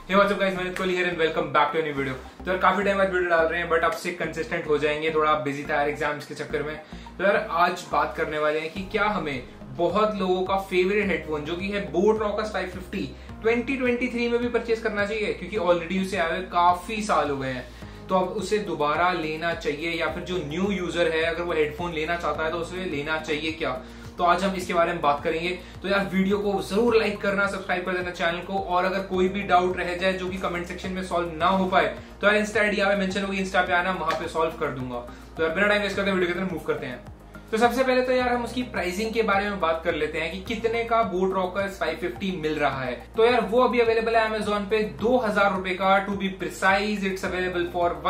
Hey what's up guys, मैं Kohli here and welcome back to new video. तो यार काफी टाइम बाद वीडियो डाल रहे हैं बट अब से कंसिस्टेंट हो जाएंगे। थोड़ा बिजी था यार एग्जाम्स के चक्कर में। तो यार आज बात करने वाले हैं कि क्या हमें बहुत लोगों का फेवरेट हेडफोन जो कि है बोट रॉकर्स 550 2023 में भी परचेज करना चाहिए, क्योंकि ऑलरेडी उसे आए हुए काफी साल हो गए हैं। तो अब उसे दोबारा लेना चाहिए या फिर जो न्यू यूजर है अगर वो हेडफोन लेना चाहता है तो उसे लेना चाहिए क्या। तो आज हम इसके बारे में बात करेंगे। तो यार वीडियो को जरूर लाइक करना, सब्सक्राइब कर देना चैनल को, और अगर कोई भी डाउट रह जाए जो कि कमेंट सेक्शन में सॉल्व ना हो पाए तो यार इंस्टा आईडी यहाँ पे मेंशन होगी, इंस्टा पे आना, वहां पे सॉल्व कर दूंगा। तो यार बिना टाइम वेस्ट करते वीडियो की तरफ मूव करते हैं। तो सबसे पहले तो यार हम उसकी प्राइसिंग के बारे में बात कर लेते हैं कि कितने का बोट रॉकर्स 550 मिल रहा है। तो यार वो अभी अवेलेबल है अमेजोन पे 2000 रुपए का। To be precise it's available for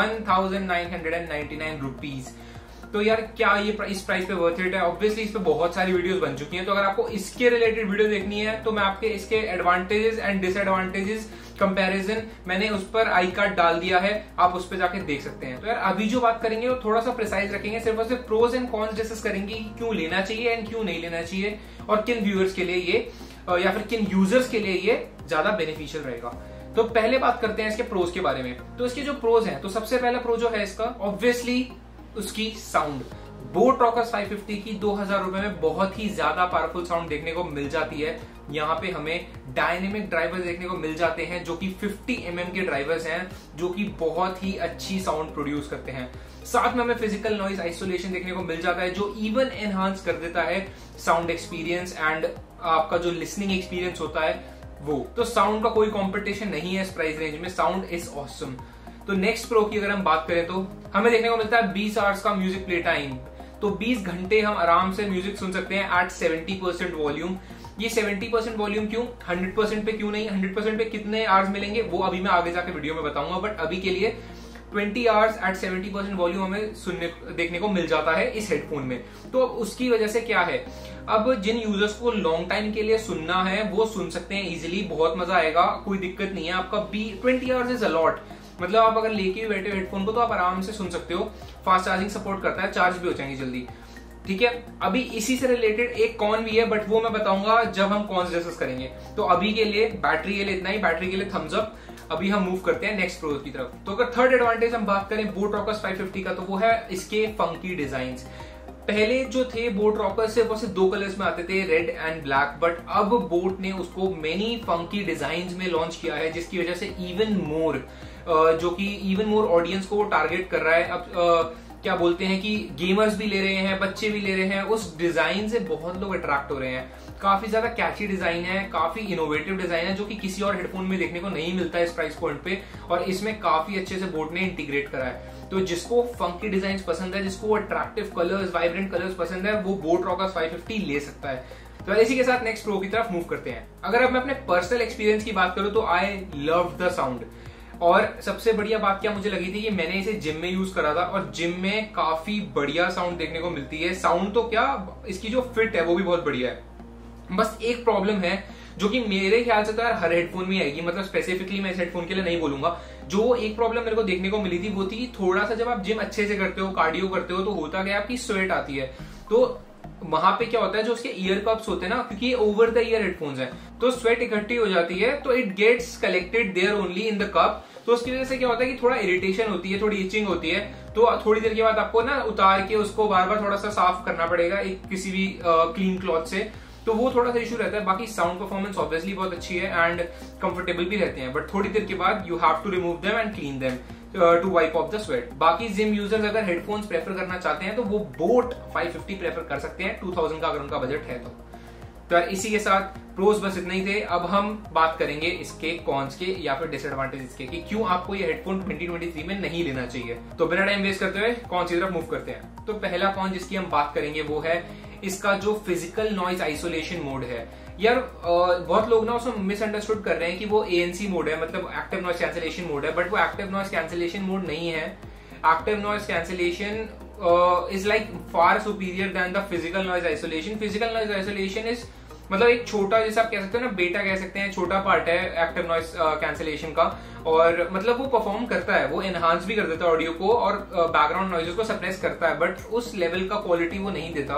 1999 rupees. तो यार क्या ये इस प्राइस पे वर्थ इट है? ऑब्वियसली इस पे बहुत सारी वीडियोस बन चुकी हैं, तो अगर आपको इसके रिलेटेड वीडियो देखनी है तो मैं आपके इसके एडवांटेजेस एंड डिसएडवांटेजेस कंपैरिजन मैंने उस पर आई कार्ड डाल दिया है, आप उस पर जाके देख सकते हैं। तो यार अभी जो बात करेंगे वो थोड़ा सा प्रिसाइज रखेंगे, सिर्फ और सिर्फ प्रोज एंड कॉन्स डिस्कस करेंगे कि क्यों लेना चाहिए एंड क्यों नहीं लेना चाहिए, और किन व्यूअर्स के लिए ये या फिर किन यूजर्स के लिए ये ज्यादा बेनिफिशियल रहेगा। तो पहले बात करते हैं इसके प्रोज के बारे में। तो इसके जो प्रोज हैं, तो सबसे पहला प्रो जो है इसका ऑब्वियसली उसकी साउंड। बोट रॉकर्स 550 की 2000 रुपए में बहुत ही ज्यादा पावरफुल साउंड देखने को मिल जाती है। यहाँ पे हमें डायनेमिक ड्राइवर्स देखने को मिल जाते हैं जो कि 50 mm के ड्राइवर्स हैं, जो कि बहुत ही अच्छी साउंड प्रोड्यूस करते हैं। साथ में हमें फिजिकल नॉइज आइसोलेशन देखने को मिल जाता है जो इवन एनहांस कर देता है साउंड एक्सपीरियंस एंड आपका जो लिसनिंग एक्सपीरियंस होता है वो। तो साउंड का कोई कॉम्पिटिशन नहीं है इस प्राइस रेंज में, साउंड इज ऑसम। तो नेक्स्ट प्रो की अगर हम बात करें तो हमें देखने को मिलता है 20 आवर्स का म्यूजिक प्ले टाइम। तो 20 घंटे हम आराम से म्यूजिक सुन सकते हैं एट 70% वॉल्यूम। ये 70% वॉल्यूम क्यों, 100% पे क्यों नहीं, 100% पे कितने आवर्स मिलेंगे वो अभी मैं आगे जाके वीडियो में बताऊंगा, बट अभी के लिए 20 आवर्स एट 70% वॉल्यूम हमें देखने को मिल जाता है इस हेडफोन में। तो अब उसकी वजह से क्या है, अब जिन यूजर्स को लॉन्ग टाइम के लिए सुनना है वो सुन सकते हैं इजिली, बहुत मजा आएगा, कोई दिक्कत नहीं है। आपका 20 आवर्स इज अलॉट, मतलब आप अगर लेके बैठे हेडफोन को तो आप आराम से सुन सकते हो। फास्ट चार्जिंग सपोर्ट करता है, चार्ज भी हो जाएंगे जल्दी, ठीक है। अभी इसी से रिलेटेड एक कॉन भी है बट वो मैं बताऊंगा जब हम कॉन्स डिस्कस करेंगे। तो अभी के लिए बैटरी के लिए इतना ही, बैटरी के लिए थम्स अप। अभी हम मूव करते हैं नेक्स्ट प्रो की तरफ। तो अगर थर्ड एडवांटेज हम बात करें बोट रॉकर्स 550 का तो वो है इसके फंकी डिजाइन्स। पहले जो थे बोट रॉकर्स सिर्फ और सिर्फ 2 कलर्स में आते थे, रेड एंड ब्लैक, बट अब बोट ने उसको मेनी फंकी डिजाइन्स में लॉन्च किया है, जिसकी वजह से इवन मोर जो कि इवन मोर ऑडियंस को वो टारगेट कर रहा है। अब क्या बोलते हैं कि गेमर्स भी ले रहे हैं, बच्चे भी ले रहे हैं, उस डिजाइन से बहुत लोग अट्रैक्ट हो रहे हैं। काफी ज्यादा कैची डिजाइन है, काफी इनोवेटिव डिजाइन है जो कि किसी और हेडफोन में देखने को नहीं मिलता है इस प्राइस पॉइंट पे, और इसमें काफी अच्छे से बोट ने इंटीग्रेट करा है। तो जिसको फंकी डिजाइन पसंद है, जिसको अट्रैक्टिव कलर्स, वाइब्रेंट कलर्स पसंद है, वो बोट रॉकर्स 550 ले सकता है। तो इसी के साथ नेक्स्ट प्रो की तरफ मूव करते हैं। अगर अब मैं अपने पर्सनल एक्सपीरियंस की बात करूं तो आई लव द साउंड, और सबसे बढ़िया बात क्या मुझे लगी थी कि मैंने इसे जिम में यूज करा था और जिम में काफी बढ़िया साउंड देखने को मिलती है। साउंड तो क्या, इसकी जो फिट है वो भी बहुत बढ़िया है। बस एक प्रॉब्लम है जो कि मेरे ख्याल से तो यार हर हेडफोन में आएगी, मतलब स्पेसिफिकली मैं इस हेडफोन के लिए नहीं बोलूंगा। जो एक प्रॉब्लम मेरे को देखने को मिली थी वो थी कि थोड़ा सा जब आप जिम अच्छे से करते हो, कार्डियो करते हो, तो होता क्या आपकी स्वेट आती है। तो वहां पे क्या होता है, जो उसके ईयर कप्स होते हैं ना, क्योंकि ये ओवर द ईयर हेडफोन्स हैं, तो स्वेट इकट्ठी हो जाती है, तो it gets collected there only in the cup. तो उसकी वजह से क्या होता है कि थोड़ा इरिटेशन होती है, थोड़ी इचिंग होती है। तो थोड़ी देर के बाद आपको ना उतार के उसको बार बार थोड़ा सा साफ करना पड़ेगा एक किसी भी क्लीन क्लॉथ से, तो वो थोड़ा सा इशू रहता है। बाकी साउंड परफॉर्मेंस ऑब्वियसली बहुत अच्छी है एंड कंफर्टेबल भी रहते हैं, बट थोड़ी देर के बाद you have to remove them and clean them to wipe off the sweat. बाकी जिम यूजर्स अगर हेडफोन्स प्रेफर करना चाहते हैं तो वो बोट 550 प्रेफर कर सकते हैं 2000 का अगर उनका बजट है तो। यार इसी के साथ प्रोस बस इतना ही थे। अब हम बात करेंगे इसके कॉन्स के या फिर डिसएडवांटेजेस के, कि क्यों आपको ये हेडफोन 2023 में नहीं लेना चाहिए। तो बिना टाइम वेस्ट करते हुए कॉन्स की तरफ मूव करते हैं। तो पहला कॉन जिसकी हम बात करेंगे वो है इसका जो फिजिकल नॉइज आइसोलेशन मोड है। यार बहुत लोग ना उसमें मिसअंडरस्टूड कर रहे हैं कि वो ANC मोड है, मतलब एक्टिव नॉइज कैंसिलेशन मोड है, बट वो एक्टिव नॉइज कैंसिलेशन मोड नहीं है। Active noise cancellation is like far superior than the physical noise isolation. Physical noise isolation is मतलब एक छोटा, जैसे आप कह सकते हो ना, बेटा कह सकते हैं, छोटा पार्ट है एक्टिव नॉइज कैंसिलेशन का, और मतलब वो परफॉर्म करता है, वो एनहांस भी कर देता है ऑडियो को और बैकग्राउंड नॉइजेस को सप्रेस करता है, बट उस लेवल का क्वालिटी वो नहीं देता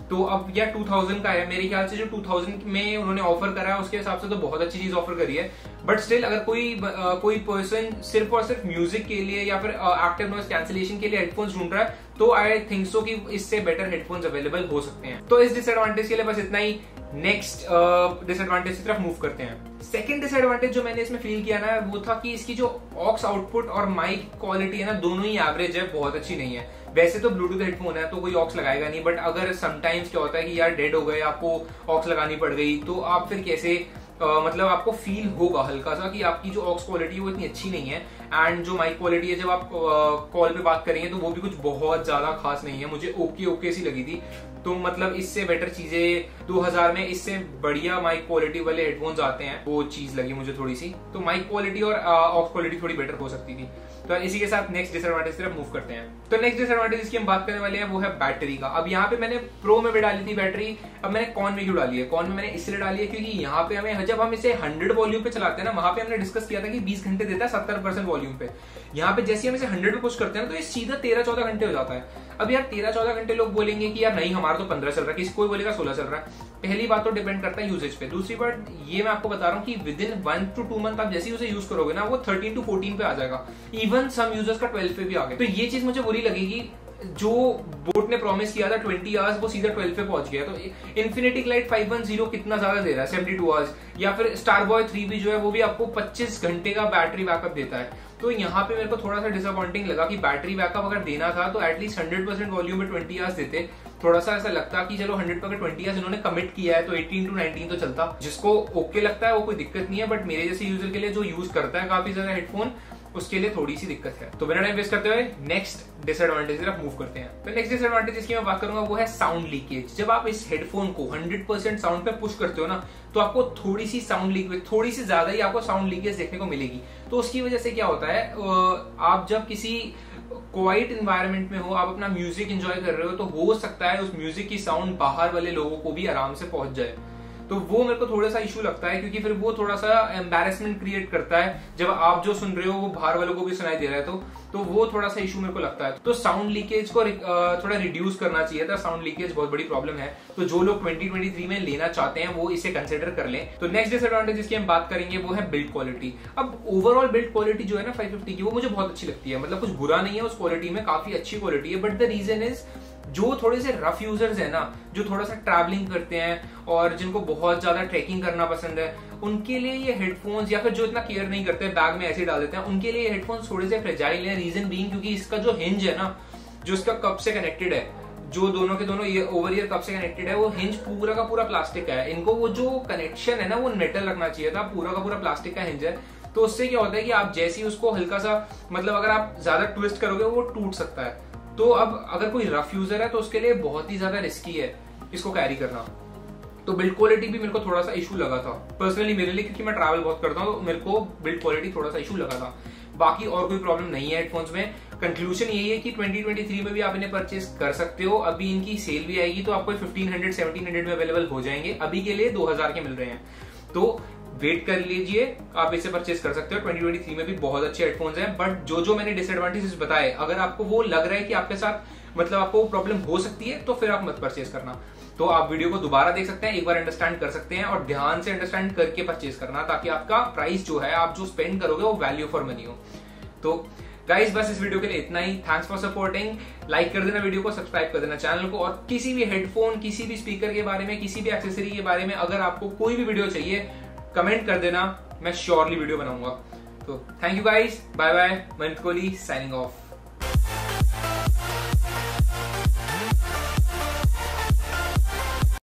तो अब यार 2000 का है, मेरे ख्याल से जो 2000 में उन्होंने ऑफर करा है उसके हिसाब से तो बहुत अच्छी चीज ऑफर करी है। बट स्टिल अगर कोई पर्सन सिर्फ और सिर्फ म्यूजिक के लिए या फिर एक्टिव नॉइज कैंसिलेशन के लिए हेडफोन्स ढूंढ रहा है तो आई थिंक सो कि इससे बेटर हेडफोन्स अवेलेबल हो सकते हैं। तो इस डिसएडवांटेज के लिए बस इतना ही। नेक्स्ट डिसएडवांटेज की तरफ मूव करते हैं। सेकंड डिसएडवांटेज जो मैंने इसमें फील किया ना वो था कि इसकी जो ऑक्स आउटपुट और माइक क्वालिटी है ना दोनों ही एवरेज है, बहुत अच्छी नहीं है। वैसे तो ब्लूटूथ हेडफोन है तो कोई ऑक्स लगाएगा नहीं, बट अगर समटाइम्स क्या होता है कि यार डेड हो गए, आपको ऑक्स लगानी पड़ गई, तो आप फिर कैसे मतलब आपको फील होगा हल्का सा कि आपकी जो ऑक्स क्वालिटी है वो इतनी अच्छी नहीं है। एंड जो माइक क्वालिटी है जब आप कॉल पे बात करेंगे तो वो भी कुछ बहुत ज्यादा खास नहीं है, मुझे ओके सी लगी थी। तो मतलब इससे बेटर चीजें 2000 में इससे बढ़िया माइक क्वालिटी वाले हेडफोन्स आते हैं, वो चीज लगी मुझे थोड़ी सी। तो माइक क्वालिटी और ऑक्स क्वालिटी थोड़ी बेटर हो सकती थी। तो इसी के साथ नेक्स्ट डिसएडवांटेज की तरफ मूव करते हैं। तो नेक्स्ट डिसएडवांटेज जिसकी हम बात करने वाले हैं वो है बैटरी का। अब यहाँ पे मैंने प्रो में भी डाली थी बैटरी, अब मैंने कॉन में क्यों डाली है? कॉन में मैंने इसलिए डाली है क्योंकि यहाँ पे हमें जब हम इसे 100 वॉल्यूम पे चलाते हैं ना, वहां पे हमने डिस्कस किया था कि 20 घंटे देता है 70% वॉल्यूम पे। यहाँ पे जैसे हम इसे 100 पे पुश करते हैं तो ये सीधा 13-14 घंटे हो जाता है। अब यार 13-14 घंटे लोग बोलेंगे कि यार नहीं हमारा तो 15 चल रहा है, किसी कोई बोलेगा 16 चल रहा है। पहली बात तो डिपेंड करता है यूजेज पे। दूसरी बात ये मैं आपको बता रहा हूँ कि विद इन 1 to 2 मंथ आप जैसे ही उसे यूज करोगे ना वो 13 to 14 पे आ जाएगा। इवन सम यूजर्स का 12 पे भी आ गया। तो ये चीज मुझे बुरी लगेगी, जो बोट ने प्रॉमिस किया था 20 आवर्स वो सीधा 12 पे पहुंच गया। तो इन्फिनिटी ग्लाइड 510 कितना ज्यादा दे रहा है 72 आवर्स, या फिर स्टारबॉय 3 भी जो है वो भी आपको 25 घंटे का बैटरी बैकअप देता है। तो यहाँ पे मेरे को थोड़ा सा डिसअपॉइंटिंग लगा कि बैटरी बैकअप अगर देना था तो एटलीस्ट 100% वॉल्यूम में 20 आवर्स देते। थोड़ा सा ऐसा लगता कि चलो 100 पर 20 आवर्स इन्होंने कमिट किया है तो 18 to 19 तो चलता। जिसको ओके लगता है वो कोई दिक्कत नहीं है, बट मेरे जैसे यूजर के लिए जो यूज करता है काफी ज्यादा हेडफोन उसके लिए थोड़ी सी दिक्कत है। तो बिना टाइम वेस्ट करते हुए नेक्स्ट डिसएडवांटेज की तरफ मूव करते हैं। तो नेक्स्ट डिसएडवांटेज जिसकी मैं बात करूंगा वो है साउंड लीकेज। जब आप इस हेडफोन को 100% साउंड पे पुश करते हो ना तो आपको थोड़ी सी साउंड लीकेज, थोड़ी सी ज्यादा ही आपको साउंड लीकेज देखने को मिलेगी। तो उसकी वजह से क्या होता है, आप जब किसी क्वाइट एनवायरनमेंट में हो, आप अपना म्यूजिक एंजॉय कर रहे हो, तो हो सकता है उस म्यूजिक की साउंड बाहर वाले लोगों को भी आराम से पहुंच जाए। तो वो मेरे को थोड़ा सा इशू लगता है क्योंकि फिर वो थोड़ा सा एम्बैरेसमेंट क्रिएट करता है जब आप जो सुन रहे हो वो बाहर वालों को भी सुनाई दे रहा है। तो वो थोड़ा सा इशू मेरे को लगता है। तो साउंड लीकेज को थोड़ा रिड्यूस करना चाहिए था। साउंड लीकेज बहुत बड़ी प्रॉब्लम है, तो जो लोग 2023 में लेना चाहते हैं वो इसे कंसिडर कर लें। तो नेक्स्ट डिसएडवांटेज जिसकी हम बात करेंगे वो है बिल्ड क्वालिटी। अब ओवरऑल बिल्ड क्वालिटी जो है ना 550 की वो मुझे बहुत अच्छी लगती है, मतलब कुछ बुरा नहीं है उस क्वालिटी में, काफी अच्छी क्वालिटी है। बट द रीजन इज जो थोड़े से रफ यूजर्स है ना, जो थोड़ा सा ट्रैवलिंग करते हैं और जिनको बहुत ज्यादा ट्रैकिंग करना पसंद है, उनके लिए ये हेडफोन्स, या फिर जो इतना केयर नहीं करते बैग में ऐसे डाल देते हैं, उनके लिए हेडफोन्स थोड़े से फ्रेजाइल है। रीजन बीइंग क्योंकि इसका जो हिंज है ना, जो इसका कप से कनेक्टेड है, जो दोनों के दोनों ये ओवर ईयर कप से कनेक्टेड है, वो हिंज पूरा का पूरा प्लास्टिक का है। इनको वो जो कनेक्शन है ना वो मेटल रखना चाहिए था, पूरा का पूरा प्लास्टिक का हिंज है। तो उससे क्या होता है कि आप जैसे ही उसको हल्का सा, मतलब अगर आप ज्यादा ट्विस्ट करोगे वो टूट सकता है। तो अब अगर कोई रफ यूजर है तो उसके लिए बहुत ही ज्यादा रिस्की है इसको कैरी करना। तो बिल्ड क्वालिटी भी मेरे को थोड़ा सा इशू लगा था पर्सनली मेरे लिए, क्योंकि मैं ट्रैवल बहुत करता हूँ, तो मेरे को बिल्ड क्वालिटी थोड़ा सा इशू लगा था। बाकी और कोई प्रॉब्लम नहीं है हेडफोन्स में। कंक्लूजन यही है कि 2023 में भी आप इन्हें परचेज कर सकते हो। अभी इनकी सेल भी आएगी तो आपको 1500-1700 में अवेलेबल हो जाएंगे। अभी के लिए 2000 के मिल रहे हैं, तो वेट कर लीजिए, आप इसे परचेज कर सकते हो। 2023 में भी बहुत अच्छे हेडफोन्स हैं। बट जो मैंने डिसएडवांटेजेस बताए, अगर आपको वो लग रहा है कि आपके साथ मतलब आपको प्रॉब्लम हो सकती है तो फिर आप मत परचेज करना। तो आप वीडियो को दोबारा देख सकते हैं, एक बार अंडरस्टैंड कर सकते हैं और ध्यान से अंडरस्टैंड करके परचेज करना, ताकि आपका प्राइस जो है, आप जो स्पेंड करोगे वो वैल्यू फॉर मनी हो। तो गाइस बस इस वीडियो के लिए इतना ही। Thanks for supporting. लाइक कर देना वीडियो को, सब्सक्राइब कर देना चैनल को, और किसी भी हेडफोन, किसी भी स्पीकर के बारे में, किसी भी एक्सेसरी के बारे में अगर आपको कोई भी वीडियो चाहिए कमेंट कर देना, मैं श्योरली वीडियो बनाऊंगा। तो thank you guys, bye bye. Maneet Kohli signing of.